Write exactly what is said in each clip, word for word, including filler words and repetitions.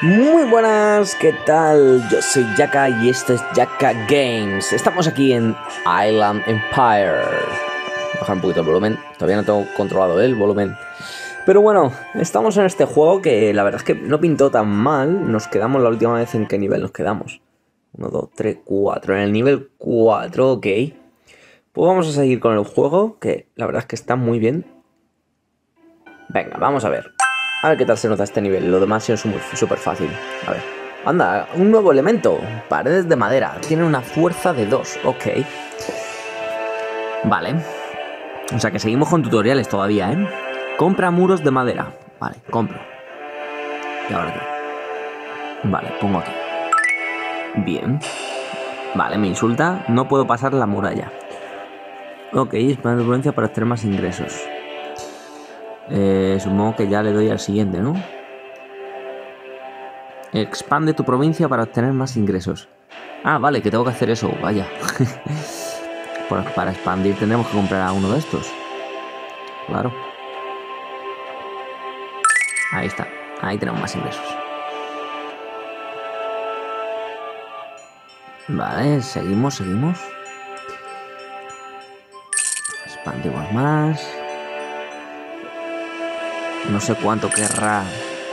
Muy buenas, ¿qué tal? Yo soy Jaka y esto es Jaka Games. Estamos aquí en Island Empire. Bajar un poquito el volumen, todavía no tengo controlado el volumen. Pero bueno, estamos en este juego que la verdad es que no pintó tan mal. Nos quedamos la última vez, ¿en qué nivel nos quedamos? uno, dos, tres, cuatro. En el nivel cuatro, ok. Pues vamos a seguir con el juego, que la verdad es que está muy bien. Venga, vamos a ver. A ver qué tal se nota este nivel. Lo demás es súper fácil. A ver. Anda, un nuevo elemento. Paredes de madera. Tienen una fuerza de dos. Ok. Vale. O sea que seguimos con tutoriales todavía, ¿eh? Compra muros de madera. Vale, compro. ¿Y ahora qué? Vale, pongo aquí. Bien. Vale, me insulta. No puedo pasar la muralla. Ok, expande tu influencia para obtener más ingresos. Eh, supongo que ya le doy al siguiente, ¿no? Expande tu provincia para obtener más ingresos. Ah, vale, que tengo que hacer eso, vaya. Para expandir tendremos que comprar a uno de estos. Claro. Ahí está, ahí tenemos más ingresos. Vale, seguimos, seguimos. Expandimos más. No sé cuánto querrá.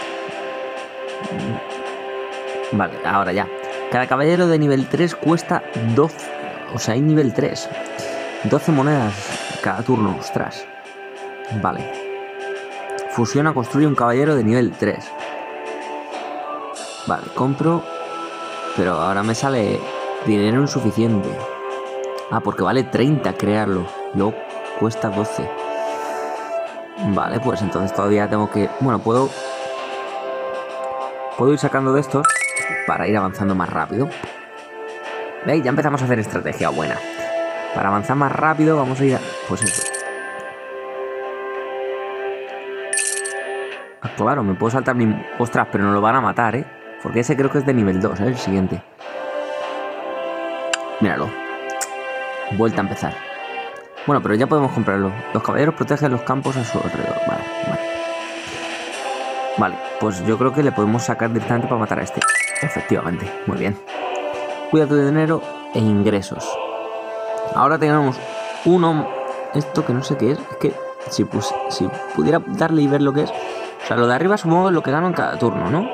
Vale, ahora ya. Cada caballero de nivel tres cuesta doce. O sea, hay nivel tres. doce monedas cada turno, ostras. Vale. Fusiona, construye un caballero de nivel tres. Vale, compro. Pero ahora me sale dinero insuficiente. Ah, porque vale treinta crearlo. Luego cuesta doce. Vale, pues entonces todavía tengo que... Bueno, puedo... Puedo ir sacando de estos para ir avanzando más rápido. ¿Veis? Ya empezamos a hacer estrategia buena. Para avanzar más rápido vamos a ir a... Pues eso. Ah, claro, me puedo saltar mi... Ostras, pero no lo van a matar, ¿eh? Porque ese creo que es de nivel dos, ¿eh? El siguiente. Míralo. Vuelta a empezar. Bueno, pero ya podemos comprarlo. Los caballeros protegen los campos a su alrededor. Vale, vale. Vale, pues yo creo que le podemos sacar directamente para matar a este. Efectivamente, muy bien. Cuida tu dinero e ingresos. Ahora tenemos uno... Esto que no sé qué es. Es que si, pues, si pudiera darle y ver lo que es... O sea, lo de arriba supongo que es lo que gano en cada turno, ¿no?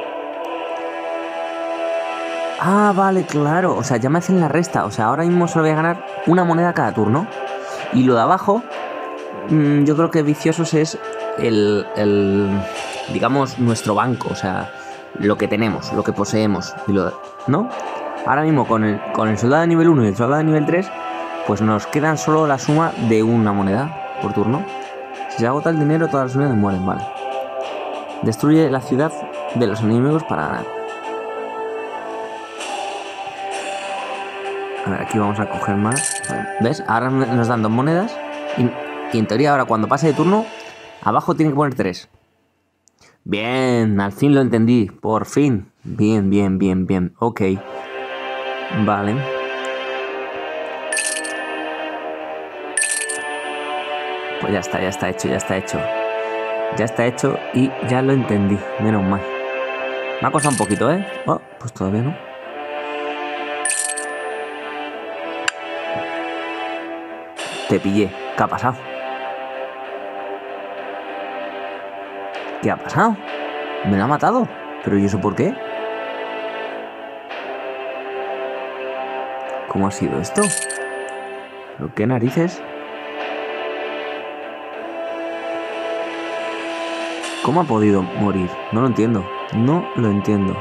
Ah, vale, claro. O sea, ya me hacen la resta. O sea, ahora mismo solo voy a ganar una moneda cada turno. Y lo de abajo, mmm, yo creo que viciosos es el, el... digamos, nuestro banco. O sea, lo que tenemos, lo que poseemos. Y lo, ¿no? Ahora mismo con el, con el soldado de nivel uno y el soldado de nivel tres, pues nos quedan solo la suma de una moneda por turno. Si se agota el dinero, todas las unidades mueren, vale. Destruye la ciudad de los enemigos para ganar. A ver, aquí vamos a coger más. Vale. ¿Ves? Ahora nos dan dos monedas. Y, y en teoría ahora cuando pase de turno, abajo tiene que poner tres. Bien, al fin lo entendí. Por fin. Bien, bien, bien, bien. Ok. Vale. Pues ya está, ya está hecho, ya está hecho. Ya está hecho y ya lo entendí. Menos mal. Me ha costado un poquito, ¿eh? Oh, pues todavía no. Te pillé. ¿Qué ha pasado? ¿Qué ha pasado? Me lo ha matado. ¿Pero y eso por qué? ¿Cómo ha sido esto? ¿Pero qué narices? ¿Cómo ha podido morir? No lo entiendo. No lo entiendo.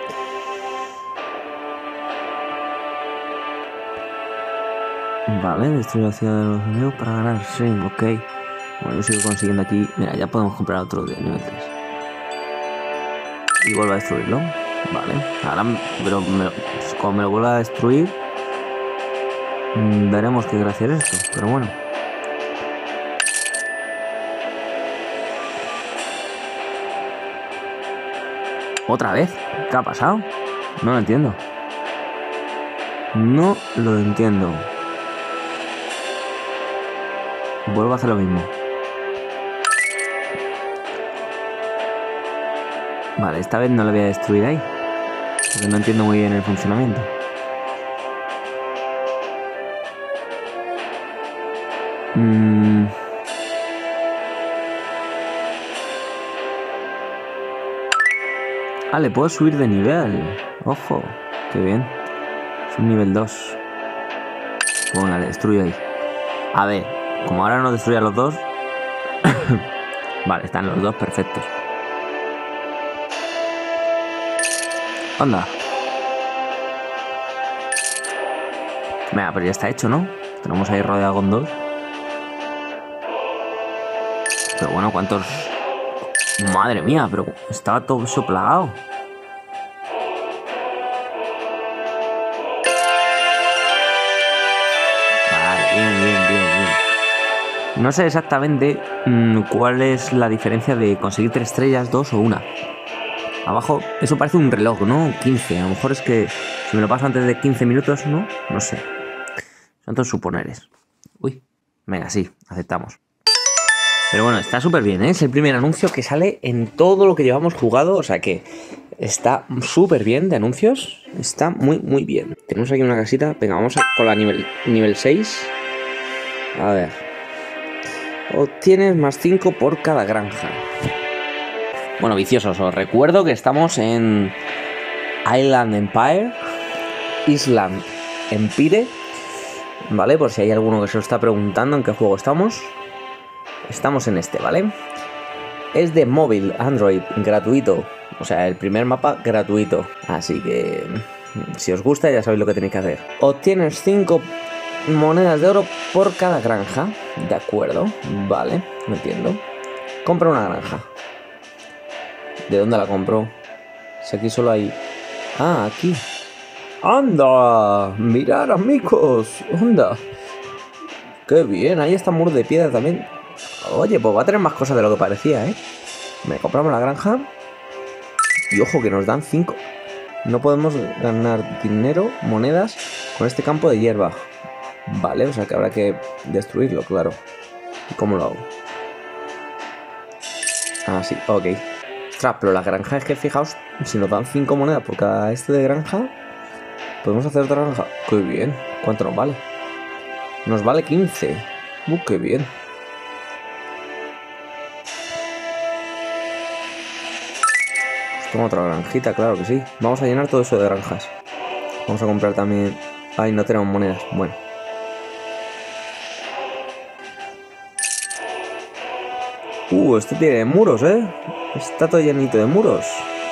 Vale, destruir la ciudad de los enemigos para ganar. Sí, ok. Bueno, yo sigo consiguiendo aquí. Mira, ya podemos comprar otro de nivel tres. Y vuelvo a destruirlo. Vale. Ahora, pero me, pues, como me lo vuelva a destruir, mmm, veremos qué gracia es esto. Pero bueno. ¿Otra vez? ¿Qué ha pasado? No lo entiendo. No lo entiendo. Vuelvo a hacer lo mismo. Vale, esta vez no le voy a destruir ahí, porque no entiendo muy bien el funcionamiento. Mm. Ah, le puedo subir de nivel. Ojo, qué bien. Es un nivel dos. Bueno, le destruyo ahí. A ver, como ahora no destruye a los dos. Vale, están los dos perfectos. Anda. Venga, pero ya está hecho, ¿no? Tenemos ahí rodeado con dos. Pero bueno, ¿cuántos? Madre mía, pero estaba todo eso plagado. Vale, bien, bien, bien, bien. No sé exactamente mmm, cuál es la diferencia de conseguir tres estrellas, dos o una. Abajo, eso parece un reloj, ¿no? quince. A lo mejor es que si me lo paso antes de quince minutos, ¿no? No sé. Son todos suponeres. Uy, venga, sí, aceptamos. Pero bueno, está súper bien, ¿eh? Es el primer anuncio que sale en todo lo que llevamos jugado. O sea que está súper bien de anuncios. Está muy, muy bien. Tenemos aquí una casita. Venga, vamos a, con la nivel, nivel seis. A ver. Obtienes más cinco por cada granja. Bueno, viciosos, os recuerdo que estamos en Island Empire. Island Empire. ¿Vale? Por si hay alguno que se lo está preguntando en qué juego estamos. Estamos en este, ¿vale? Es de móvil, Android, gratuito. O sea, el primer mapa gratuito. Así que, si os gusta, ya sabéis lo que tenéis que hacer. Obtienes cinco monedas de oro por cada granja. De acuerdo, vale, no entiendo. Compra una granja. ¿De dónde la compro? Si aquí solo hay... Ah, aquí. ¡Anda! ¡Mirad, amigos! ¡Anda! ¡Qué bien! Ahí está muro de piedra también. Oye, pues va a tener más cosas de lo que parecía, ¿eh? Me compramos la granja. Y ojo, que nos dan cinco. No podemos ganar dinero, monedas, con este campo de hierba. Vale, o sea que habrá que destruirlo, claro. ¿Y cómo lo hago? Ah, sí, ok. Ostras, pero la granja es que fijaos, si nos dan cinco monedas por cada este de granja, podemos hacer otra granja. ¡Qué bien! ¿Cuánto nos vale? Nos vale quince. ¡Uh, qué bien! Tengo otra granjita, claro que sí. Vamos a llenar todo eso de granjas. Vamos a comprar también... Ay, no tenemos monedas. Bueno. Uh, este tiene muros, ¿eh? Está todo llenito de muros.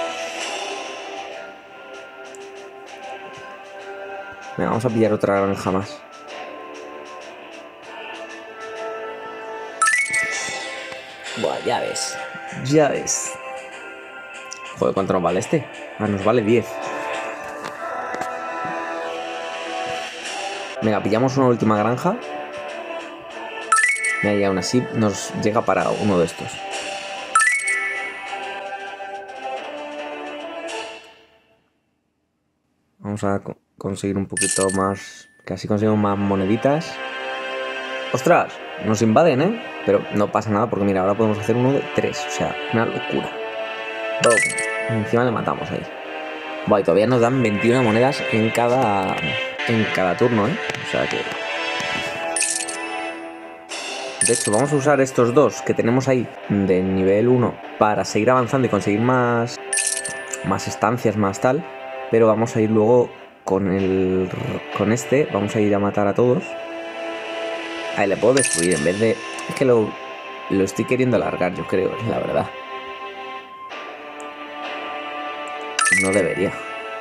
Venga, vamos a pillar otra granja más. Buah, ya ves. Ya ves. Joder, ¿cuánto nos vale este? Ah, nos vale diez. Venga, pillamos una última granja. Y aún así nos llega para uno de estos. Vamos a co conseguir un poquito más. Que así conseguimos más moneditas. ¡Ostras! Nos invaden, ¿eh? Pero no pasa nada porque mira, ahora podemos hacer uno de tres. O sea, una locura. ¡Bum! Encima le matamos ahí. Buah, y todavía nos dan veintiuna monedas en cada, en cada turno, ¿eh? O sea que... De hecho, vamos a usar estos dos que tenemos ahí de nivel uno para seguir avanzando y conseguir más, más estancias, más tal. Pero vamos a ir luego con el con este, vamos a ir a matar a todos. Ahí le puedo destruir en vez de... Es que lo, lo estoy queriendo alargar, yo creo, la verdad. No debería.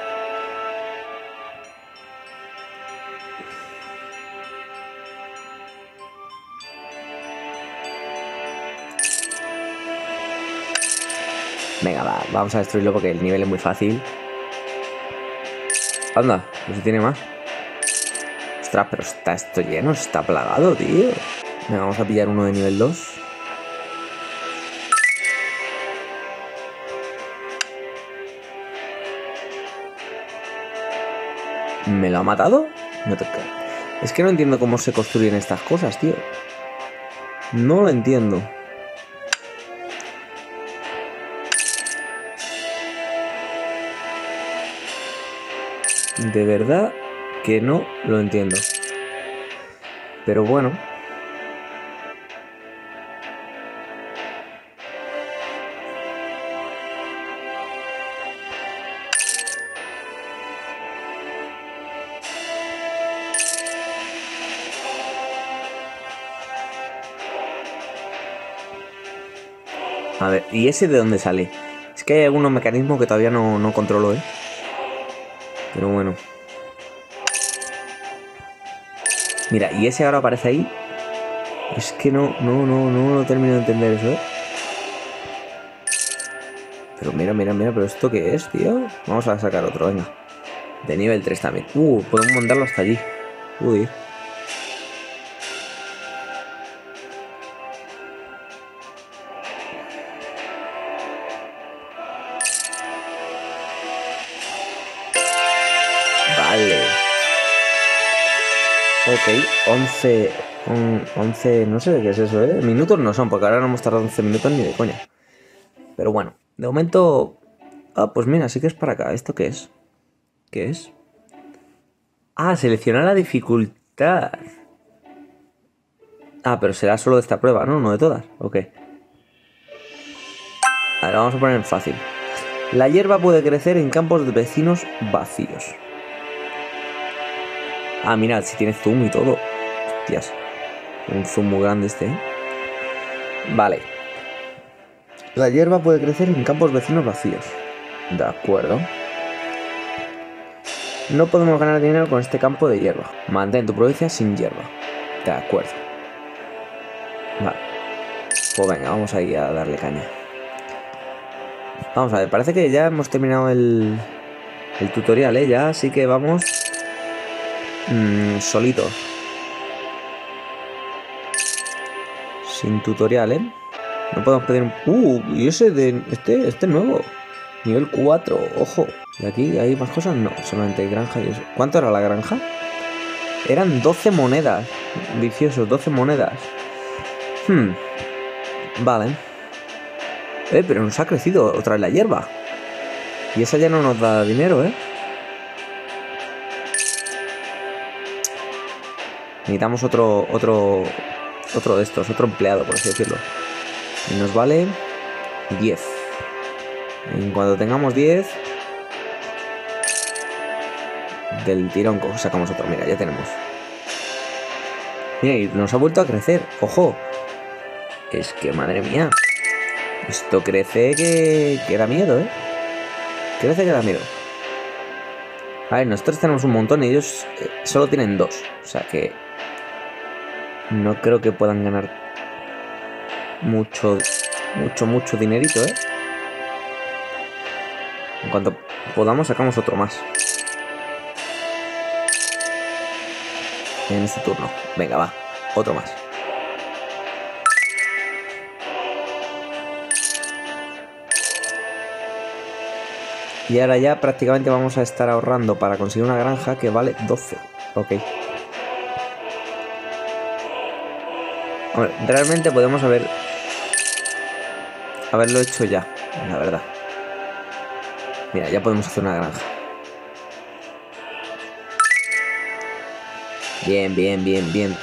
Venga, va, vamos a destruirlo porque el nivel es muy fácil. Anda, no se tiene más. Ostras, pero está esto lleno, está plagado, tío. Venga, vamos a pillar uno de nivel dos. ¿Me lo ha matado? No te... Es que no entiendo cómo se construyen estas cosas, tío. No lo entiendo. De verdad que no lo entiendo. Pero bueno. A ver, ¿y ese de dónde sale? Es que hay algunos mecanismos que todavía no, no controlo, ¿eh? Pero bueno. Mira, y ese ahora aparece ahí. Es que no, no, no, no lo termino de entender eso, ¿eh? Pero mira, mira, mira, pero ¿esto qué es, tío? Vamos a sacar otro, venga. De nivel tres también. Uh, podemos mandarlo hasta allí. Uy. Vale. Ok, once, once, no sé qué es eso, ¿eh? Minutos no son, porque ahora no hemos tardado once minutos ni de coña. Pero bueno, de momento... Ah, pues mira, sí que es para acá. ¿Esto qué es? ¿Qué es? Ah, seleccionar la dificultad. Ah, pero será solo de esta prueba, ¿no? No de todas. Ok. A ver, vamos a poner en fácil. La hierba puede crecer en campos de vecinos vacíos. Ah, mira, si tiene zoom y todo. Hostias. Un zoom muy grande este, ¿eh? Vale. La hierba puede crecer en campos vecinos vacíos. De acuerdo. No podemos ganar dinero con este campo de hierba. Mantén tu provincia sin hierba. De acuerdo. Vale. Pues venga, vamos a ir a darle caña. Vamos a ver, parece que ya hemos terminado el, el tutorial, ¿eh? Ya, así que vamos mmm, solitos. Sin tutorial, ¿eh? No podemos pedir un... Uh, y ese de... Este, este nuevo. Nivel cuatro, ojo. ¿Y aquí hay más cosas? No, solamente granja y eso. ¿Cuánto era la granja? Eran doce monedas. Viciosos, doce monedas. Hmm. Vale. Eh, pero nos ha crecido otra vez la hierba. Y esa ya no nos da dinero, ¿eh? Necesitamos otro, otro, otro de estos, otro empleado, por así decirlo. Y nos vale diez. En cuanto tengamos diez, del tirón sacamos otro. Mira, ya tenemos. Mira, y nos ha vuelto a crecer. ¡Ojo! Es que, madre mía. Esto crece que, que da miedo, ¿eh? Crece que da miedo. A ver, nosotros tenemos un montón y ellos eh, solo tienen dos. O sea que... no creo que puedan ganar mucho, mucho, mucho dinerito, ¿eh? En cuanto podamos sacamos otro más. En este turno. Venga, va. Otro más. Y ahora ya prácticamente vamos a estar ahorrando para conseguir una granja que vale doce. Ok. Hombre, realmente podemos haber... haberlo hecho ya, la verdad. Mira, ya podemos hacer una granja. Bien, bien, bien, bien.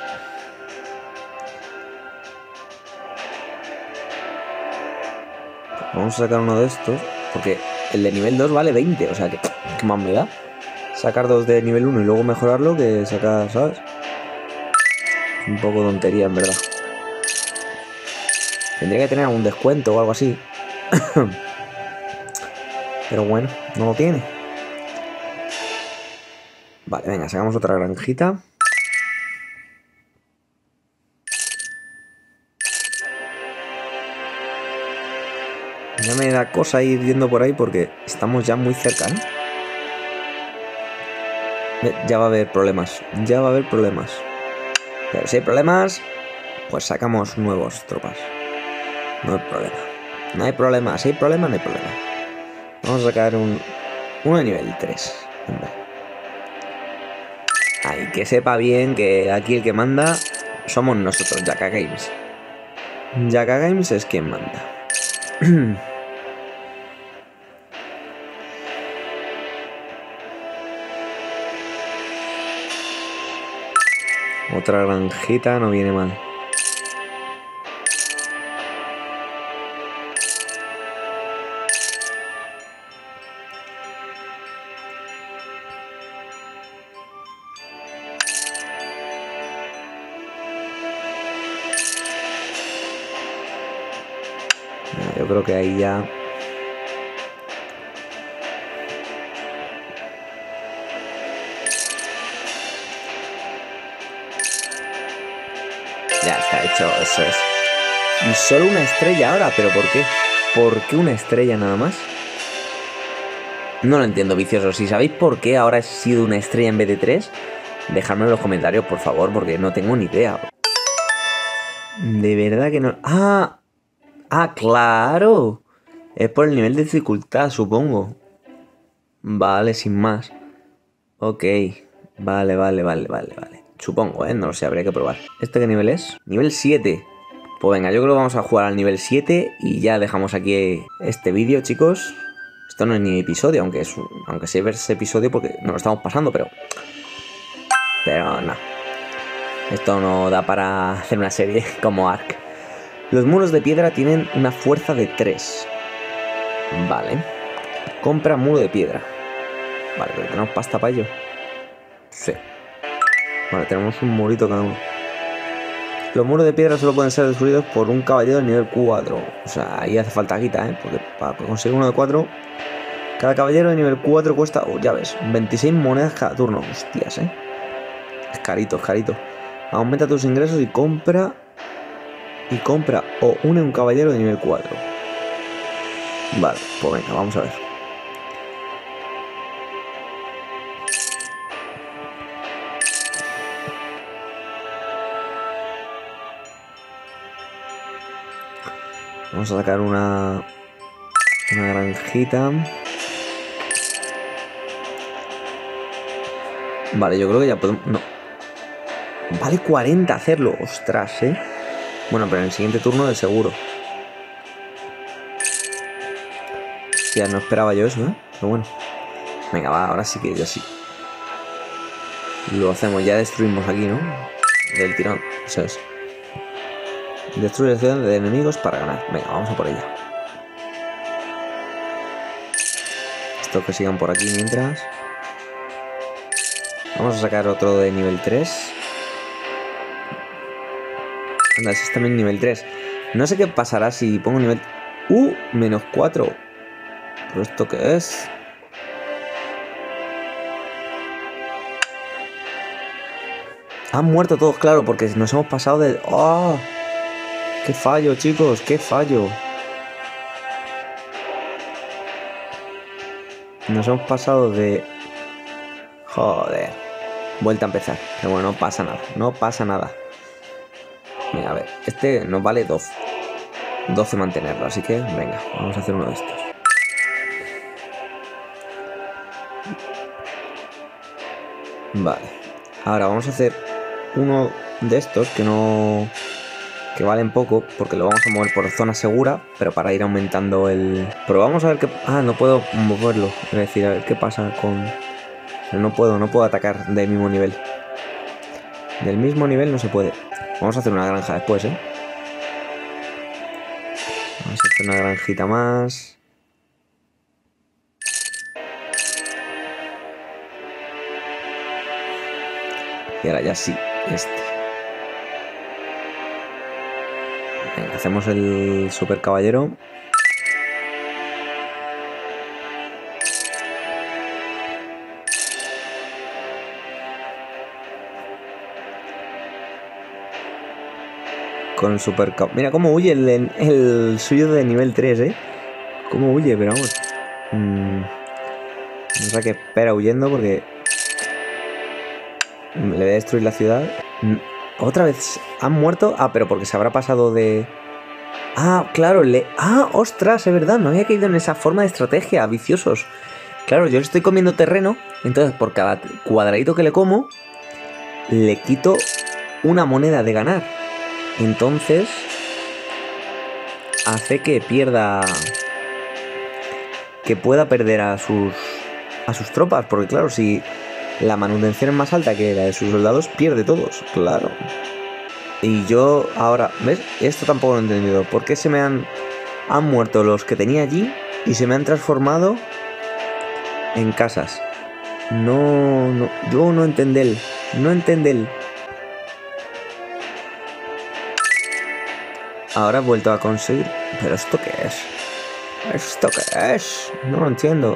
Vamos a sacar uno de estos, porque el de nivel dos vale veinte, o sea que... ¿qué más me da? Sacar dos de nivel uno y luego mejorarlo que sacar, ¿sabes? Un poco tontería, en verdad. Tendría que tener algún descuento o algo así. Pero bueno, no lo tiene. Vale, venga, sacamos otra granjita. Ya me da cosa ir yendo por ahí porque estamos ya muy cerca, ¿eh? Ya va a haber problemas. Ya va a haber problemas. Pero si hay problemas, pues sacamos nuevos tropas. No hay problema. No hay problema. Si hay problema, no hay problema. Vamos a sacar un... uno de nivel tres. Hombre. Ay, que sepa bien que aquí el que manda somos nosotros, Jaka Games. Jaka Games es quien manda. Otra granjita no viene mal. Yo creo que ahí ya... Ya está hecho, eso es. Y solo una estrella ahora, ¿pero por qué? ¿Por qué una estrella nada más? No lo entiendo, viciosos. Si sabéis por qué ahora ha sido una estrella en vez de tres, dejadme en los comentarios, por favor, porque no tengo ni idea. De verdad que no... ¡Ah! ¡Ah, claro! Es por el nivel de dificultad, supongo. Vale, sin más. Ok. Vale, vale, vale, vale, vale. Supongo, ¿eh? No lo sé, habría que probar. ¿Este qué nivel es? Nivel siete. Pues venga, yo creo que vamos a jugar al nivel siete y ya dejamos aquí este vídeo, chicos. Esto no es ni episodio, aunque es un, aunque sí es episodio porque nos lo estamos pasando, pero... Pero no. Esto no da para hacer una serie como Ark. Los muros de piedra tienen una fuerza de tres. Vale. Compra muro de piedra. Vale, pero tenemos pasta para ello. Sí. Vale, tenemos un murito cada uno. Los muros de piedra solo pueden ser destruidos por un caballero de nivel cuatro. O sea, ahí hace falta guita, ¿eh? Porque para conseguir uno de cuatro... Cada caballero de nivel cuatro cuesta, oh, ya ves, veintiséis monedas cada turno. Hostias, ¿eh? Es carito, es carito. Aumenta tus ingresos y compra... Y compra o une un caballero de nivel cuatro. Vale, pues venga, vamos a ver. Vamos a sacar una... Una granjita. Vale, yo creo que ya podemos... No. Vale cuarenta hacerlo. Ostras, ¿eh? Bueno, pero en el siguiente turno de seguro. Ya no esperaba yo eso, ¿eh? Pero bueno. Venga, va, ahora sí que ya sí. Lo hacemos, ya destruimos aquí, ¿no? Del tirón, eso es. Destruye la ciudad de enemigos para ganar. Venga, vamos a por ella. Estos que sigan por aquí mientras. Vamos a sacar otro de nivel tres. Anda, ese es también nivel tres. No sé qué pasará si pongo nivel... ¡Uh! Menos cuatro. ¿Pero esto qué es? Han muerto todos, claro, porque nos hemos pasado de... ¡Oh! ¡Qué fallo, chicos! ¡Qué fallo! Nos hemos pasado de... Joder. Vuelta a empezar. Pero bueno, no pasa nada. No pasa nada. Venga, a ver. Este nos vale doce. doce mantenerlo, así que venga, vamos a hacer uno de estos. Vale. Ahora vamos a hacer uno de estos que no... que valen poco, porque lo vamos a mover por zona segura, pero para ir aumentando el... Pero vamos a ver qué... Ah, no puedo moverlo. Es decir, a ver qué pasa con... No puedo, no puedo atacar del mismo nivel. Del mismo nivel no se puede. Vamos a hacer una granja después, ¿eh? Vamos a hacer una granjita más. Y ahora ya sí, este. Venga, hacemos el super caballero. Con el super... Mira cómo huye el, el suyo de nivel tres, ¿eh? Cómo huye, pero vamos. Mm. No sé qué espera huyendo porque... Le voy a destruir la ciudad. ¿Otra vez han muerto? Ah, pero porque se habrá pasado de... Ah, claro, le... Ah, ostras, es verdad, no había caído en esa forma de estrategia, viciosos. Claro, yo le estoy comiendo terreno, entonces por cada cuadradito que le como, le quito una moneda de ganar. Entonces hace que pierda, que pueda perder a sus a sus tropas, porque claro, si la manutención es más alta que la de sus soldados, pierde todos, claro. Y yo ahora, ¿ves? Esto tampoco lo he entendido. ¿Por qué se me han, han muerto los que tenía allí y se me han transformado en casas? No, no, yo no entendí, no entendí. Ahora he vuelto a conseguir. ¿Pero esto qué es? ¿Esto qué es? No lo entiendo.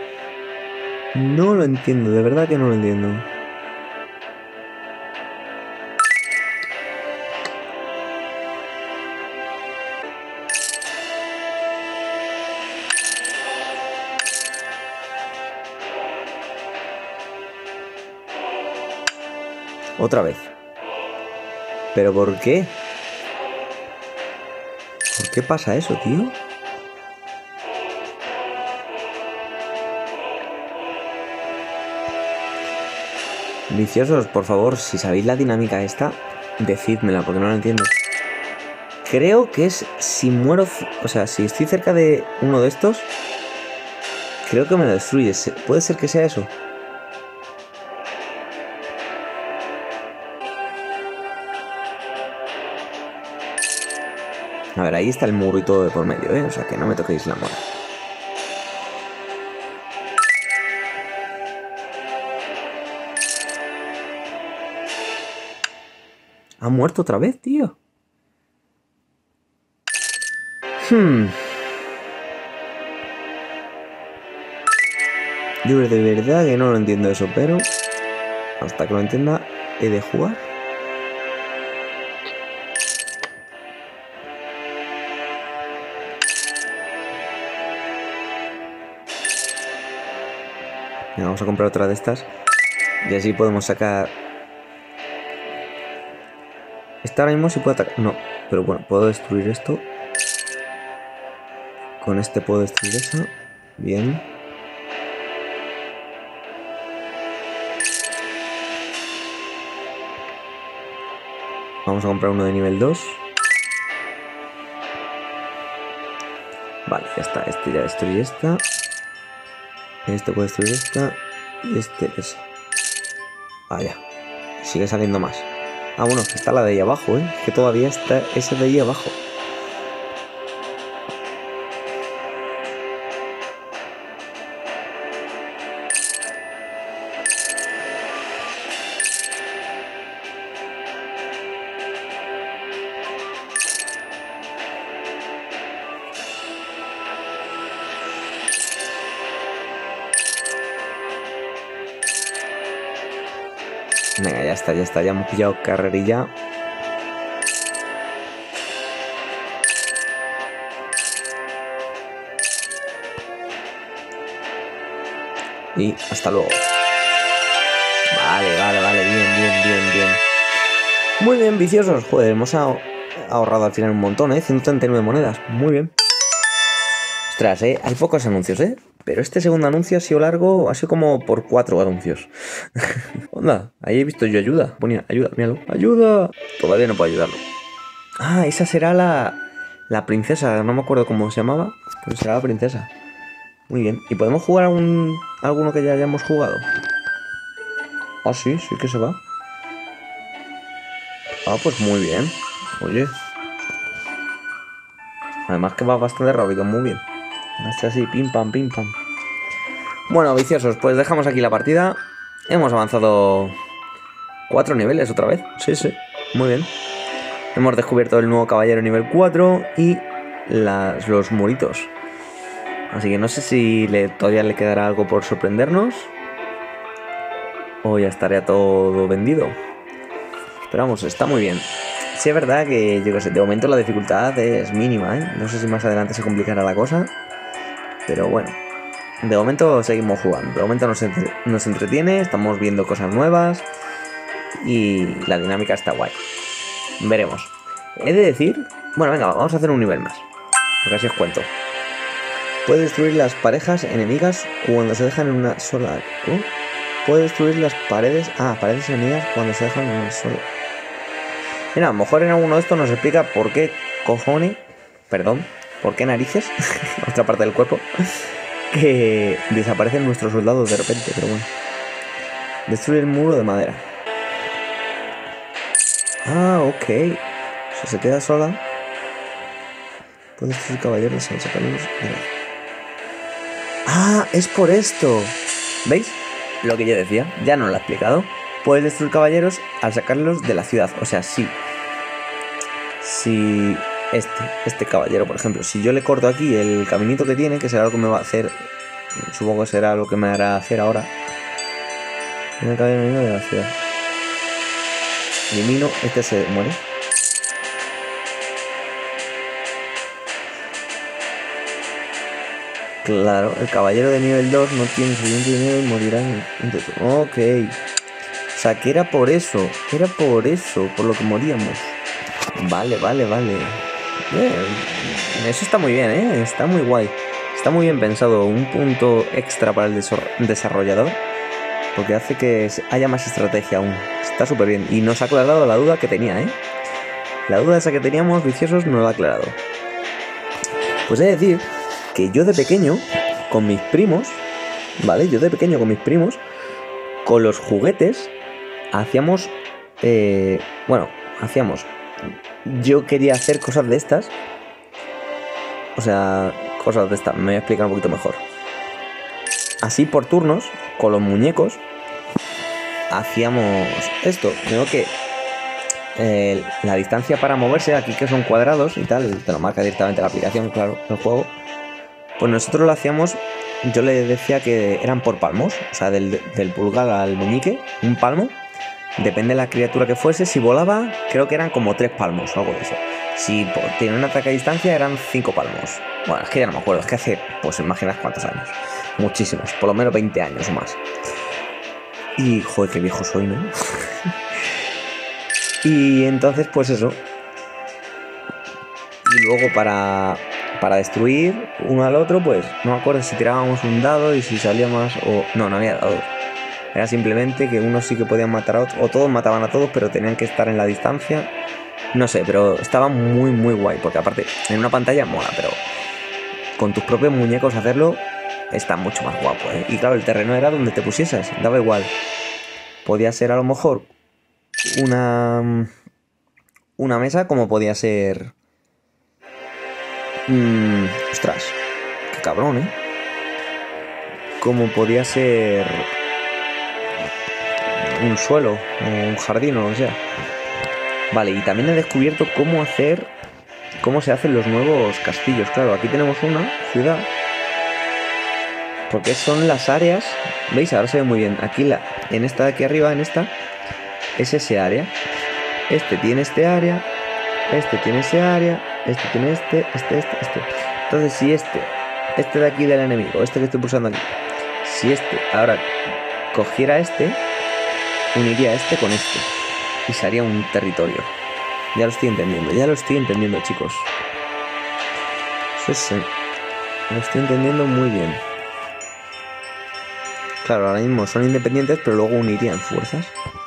No lo entiendo, de verdad que no lo entiendo. Otra vez. ¿Pero por qué? ¿Por qué pasa eso, tío? Viciosos, por favor, si sabéis la dinámica esta, decídmela, porque no la entiendo. Creo que es si muero... O sea, si estoy cerca de uno de estos, creo que me lo destruye. ¿Puede ser que sea eso? A ver, ahí está el muro y todo de por medio, ¿eh? O sea, que no me toquéis la mora. ¿Ha muerto otra vez, tío? Hmm. Yo de verdad que no lo entiendo eso, pero hasta que lo entienda he de jugar. Venga, vamos a comprar otra de estas y así podemos sacar... Esta ahora mismo sí puede atacar... No, pero bueno, puedo destruir esto. Con este puedo destruir eso. Bien. Vamos a comprar uno de nivel dos. Vale, ya está. Este ya destruye esta. Este puede destruir esta. Y este esa. Vaya. Sigue saliendo más. Ah, bueno, está la de ahí abajo, ¿eh? Que todavía está ese de ahí abajo. Venga, ya está, ya está, ya hemos pillado carrerilla. Y hasta luego. Vale, vale, vale, bien, bien, bien, bien. Muy bien, viciosos. Joder, hemos ahorrado al final un montón, ¿eh? ciento treinta y nueve monedas. Muy bien. Ostras, ¿eh? Hay pocos anuncios, ¿eh? Pero este segundo anuncio ha sido largo, ha sido como por cuatro anuncios. Onda, ahí he visto yo ayuda. Ponía ayuda, míralo. ¡Ayuda! Todavía no puedo ayudarlo. Ah, esa será la, la princesa. No me acuerdo cómo se llamaba, pero será la princesa. Muy bien. ¿Y podemos jugar a un, alguno que ya hayamos jugado? Ah, sí, sí que se va. Ah, pues muy bien. Oye. Además que va bastante rápido, muy bien. Hasta así, pim pam, pim pam. Bueno, viciosos, pues dejamos aquí la partida. Hemos avanzado cuatro niveles otra vez. Sí, sí, muy bien. Hemos descubierto el nuevo caballero nivel cuatro y las, los muritos. Así que no sé si le, todavía le quedará algo por sorprendernos o ya estaría todo vendido. Pero vamos, está muy bien. Sí, es verdad que, yo qué sé, de momento la dificultad es mínima, ¿eh? No sé si más adelante se complicará la cosa. Pero bueno, de momento seguimos jugando. De momento nos, entre, nos entretiene, estamos viendo cosas nuevas y la dinámica está guay. Veremos. He de decir... Bueno, venga, vamos a hacer un nivel más, porque así os cuento. Puede destruir las parejas enemigas cuando se dejan en una sola... ¿Uh? Puede destruir las paredes... Ah, paredes enemigas cuando se dejan en una sola... Mira, a lo mejor en alguno de estos nos explica por qué cojones... Perdón, por qué narices, otra parte del cuerpo, que desaparecen nuestros soldados de repente, pero bueno. Destruye el muro de madera. Ah, ok. O sea, se queda sola. Puedes destruir caballeros al sacarlos de la... Ah, es por esto. ¿Veis? Lo que yo decía, ya no lo he explicado. Puedes destruir caballeros al sacarlos de la ciudad. O sea, sí. Si este, este caballero, por ejemplo, si yo le corto aquí el caminito que tiene, que será lo que me va a hacer, supongo que será lo que me hará hacer ahora. El caballero de la ciudad. Elimino, este se muere. Claro, el caballero de nivel dos no tiene suficiente dinero y morirá en el... Ok. O sea, que era por eso. Era por eso, por lo que moríamos. Vale, vale, vale. Bien. Eso está muy bien, ¿eh? Está muy guay. Está muy bien pensado. Un punto extra para el desarrollador. Porque hace que haya más estrategia aún. Está súper bien. Y nos ha aclarado la duda que tenía, ¿eh? La duda esa que teníamos, viciosos, nos la ha aclarado. Pues he de decir que yo de pequeño, con mis primos, ¿vale? Yo de pequeño con mis primos, con los juguetes, hacíamos... Eh, bueno, hacíamos... Yo quería hacer cosas de estas. O sea, cosas de estas. Me voy a explicar un poquito mejor. Así por turnos, con los muñecos, hacíamos esto. Creo que eh, la distancia para moverse, aquí que son cuadrados y tal, te lo marca directamente la aplicación, claro, el juego. Pues nosotros lo hacíamos, yo le decía que eran por palmos. O sea, del, del pulgar al meñique, un palmo. Depende de la criatura que fuese. Si volaba, creo que eran como tres palmos o algo de eso. Si tiene un ataque a distancia, eran cinco palmos. Bueno, es que ya no me acuerdo. Es que hace, pues imaginas cuántos años. Muchísimos. Por lo menos veinte años o más. Y, joder, qué viejo soy, ¿no? Y entonces, pues eso. Y luego para, para destruir uno al otro, pues no me acuerdo si tirábamos un dado y si salía más o... No, no había dados. Era simplemente que unos sí que podían matar a otros, o todos mataban a todos, pero tenían que estar en la distancia. No sé, pero estaba muy, muy guay, porque aparte, en una pantalla mola, pero con tus propios muñecos hacerlo está mucho más guapo, ¿eh? Y claro, el terreno era donde te pusieses, daba igual. Podía ser a lo mejor una, una mesa, como podía ser... Mmm, ostras, qué cabrón, ¿eh? Como podía ser... un suelo, o un jardín o lo que sea. Vale, y también he descubierto cómo hacer, cómo se hacen los nuevos castillos. Claro, aquí tenemos una ciudad, porque son las áreas, ¿veis? Ahora se ve muy bien. Aquí, la, en esta de aquí arriba, en esta, es ese área. Este tiene este área, este tiene ese área, este tiene este, este, este, este. Entonces, si este, este de aquí del enemigo, este que estoy pulsando aquí, si este ahora cogiera este, uniría este con este y se haría un territorio. Ya lo estoy entendiendo, ya lo estoy entendiendo, chicos. Sí, sí. Lo estoy entendiendo muy bien. Claro, ahora mismo son independientes, pero luego unirían fuerzas.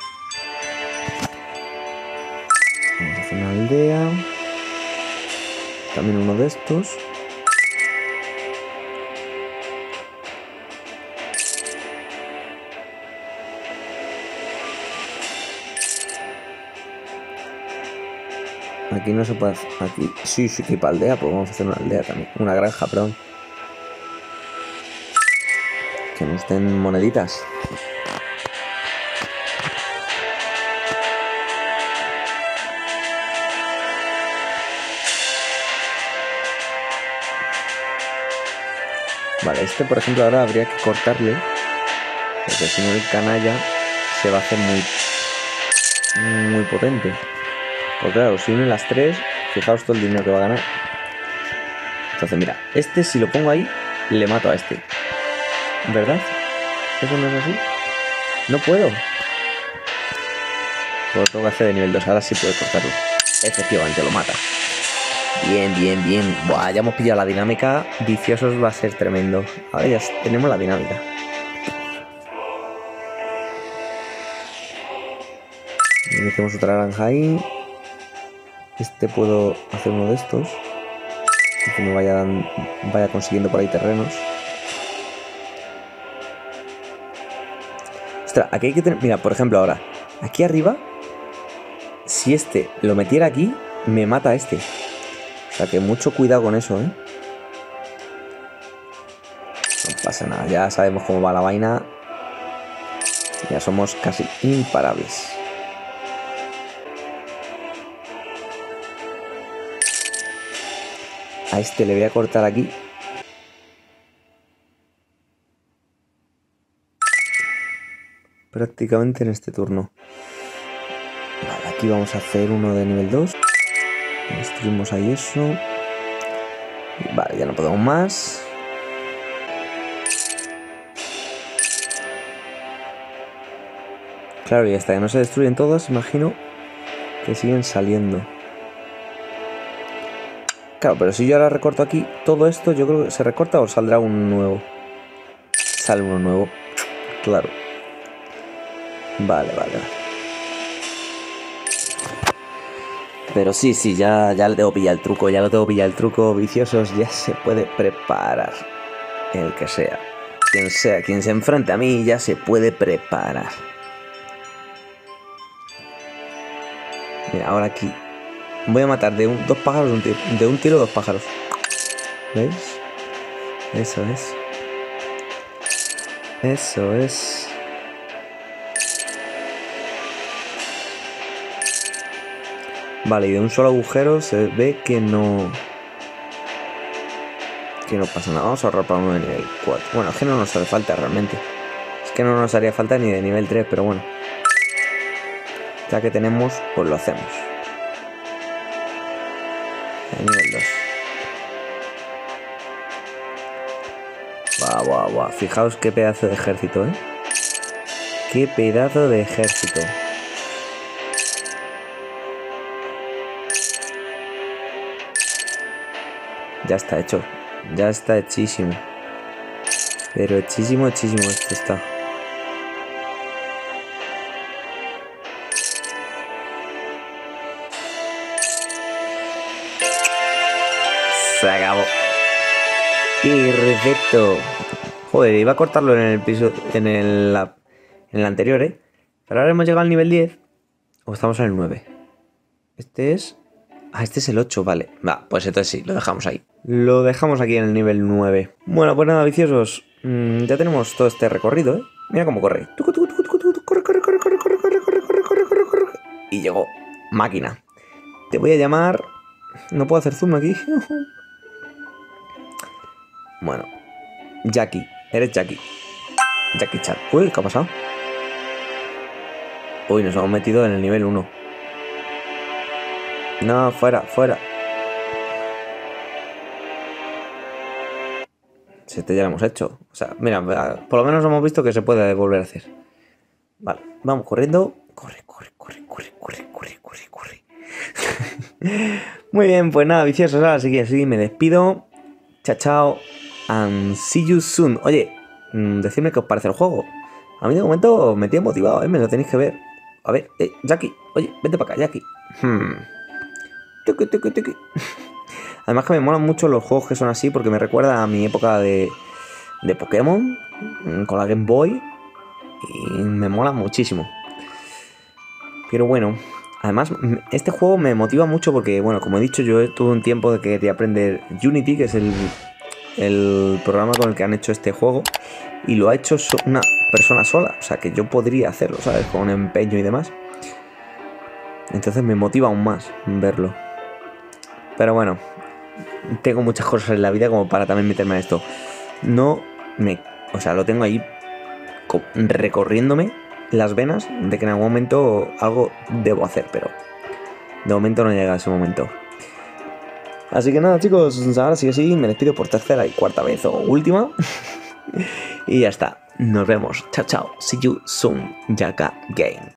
Vamos a hacer una aldea. También uno de estos. Aquí no se puede hacer. Aquí sí, sí que para aldea, pues vamos a hacer una aldea también. Una granja, perdón. Que nos den moneditas. Vale, este por ejemplo ahora habría que cortarle, porque si no el canalla se va a hacer muy muy potente. Pues claro, si unen las tres, fijaos todo el dinero que va a ganar. Entonces mira, este si lo pongo ahí, le mato a este, ¿verdad? ¿Eso no es así? No puedo. Pues lo tengo que hacer de nivel dos, ahora sí puedo cortarlo. Efectivamente, lo mata. Bien, bien, bien. Buah, ya hemos pillado la dinámica. Viciosos va a ser tremendo. Ahora ya tenemos la dinámica. Hacemos otra granja ahí. Este puedo hacer uno de estos. Y que me vaya, dan, vaya consiguiendo por ahí terrenos. Ostras, aquí hay que tener... Mira, por ejemplo ahora, aquí arriba, si este lo metiera aquí, me mata a este. O sea que mucho cuidado con eso, ¿eh? No pasa nada, ya sabemos cómo va la vaina. Ya somos casi imparables. A este le voy a cortar aquí. Prácticamente en este turno. Vale, aquí vamos a hacer uno de nivel dos. Destruimos ahí eso. Vale, ya no podemos más. Claro, y hasta que no se destruyen todas, imagino que siguen saliendo. Claro, pero si yo ahora recorto aquí todo esto, yo creo que se recorta o saldrá un nuevo. Sale uno nuevo. Claro. Vale, vale, vale. Pero sí, sí, ya, ya le tengo pillado el truco, ya lo tengo pillado el truco, viciosos, ya se puede preparar. El que sea. Quien sea, quien se enfrente a mí, ya se puede preparar. Mira, ahora aquí voy a matar de un, dos pájaros de un tiro, de un tiro dos pájaros. ¿Veis? Eso es. Eso es. Vale, y de un solo agujero se ve que no... Que no pasa nada. Vamos a ahorrar para uno de nivel cuatro. Bueno, es que no nos hace falta realmente. Es que no nos haría falta ni de nivel tres, pero bueno. Ya que tenemos, pues lo hacemos. De nivel dos. Guau, guau, guau. Fijaos qué pedazo de ejército, ¿eh? Qué pedazo de ejército. Ya está hecho. Ya está hechísimo. Pero hechísimo, hechísimo esto está. Se acabó. Perfecto. Joder, iba a cortarlo en el piso, en el, la, en el anterior, ¿eh? Pero ahora hemos llegado al nivel diez. O estamos en el nueve. Este es... Ah, este es el ocho, vale. Va, pues entonces sí, lo dejamos ahí. Lo dejamos aquí en el nivel nueve. Bueno, pues nada, viciosos. Mmm, ya tenemos todo este recorrido, ¿eh? Mira cómo corre. Corre, corre, corre, corre, corre, corre, corre, corre, corre, corre, corre. Y llegó. Máquina. Te voy a llamar... No puedo hacer zoom aquí. Bueno. Jackie. Eres Jackie. Jackie Chan. Uy, ¿qué ha pasado? Uy, nos hemos metido en el nivel uno. No, fuera, fuera. Si este ya lo hemos hecho. O sea, mira, por lo menos hemos visto que se puede volver a hacer. Vale, vamos corriendo. Corre, corre, corre, corre, corre, corre, corre, corre. Muy bien, pues nada, viciosos. Ahora sí que sí, me despido. Chao, chao. And see you soon. Oye, decidme qué os parece el juego. A mí de momento me tiene motivado, ¿eh? Me lo tenéis que ver. A ver, eh, Jackie. Oye, vente para acá, Jackie. Hmm. Tuki, tuki, tuki. Además que me molan mucho los juegos que son así porque me recuerda a mi época de, de Pokémon con la Game Boy y me mola muchísimo. Pero bueno, además este juego me motiva mucho porque, bueno, como he dicho, yo tuve un tiempo de que quería aprender Unity, que es el, el programa con el que han hecho este juego, y lo ha hecho una persona sola, o sea que yo podría hacerlo, ¿sabes? Con empeño y demás. Entonces me motiva aún más verlo. Pero bueno, tengo muchas cosas en la vida como para también meterme en esto. No me... O sea, lo tengo ahí recorriéndome las venas de que en algún momento algo debo hacer, pero de momento no llega ese momento. Así que nada, chicos, ahora sí que sí, me despido por tercera y cuarta vez o última. Y ya está. Nos vemos. Chao, chao. See you soon. Jaka Game.